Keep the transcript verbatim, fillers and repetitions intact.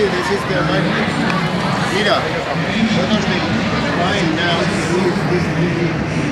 you, this is the life. Mira, nosotros de wine now is this